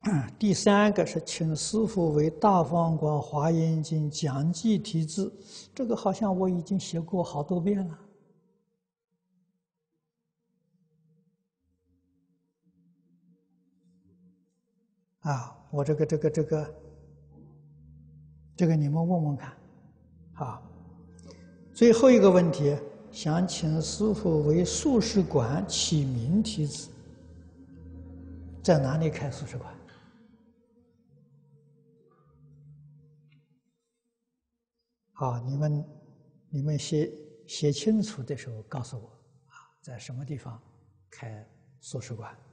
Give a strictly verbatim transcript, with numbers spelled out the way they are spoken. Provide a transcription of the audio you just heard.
第三个是请师父为大方广华严经讲记题字，这个好像我已经写过好多遍了。啊，我这个这个这个这个你们问问看，啊。最后一个问题，想请师父为素食馆起名题字，在哪里开素食馆？好，你们你们写写清楚的时候告诉我啊，在什么地方开素食馆？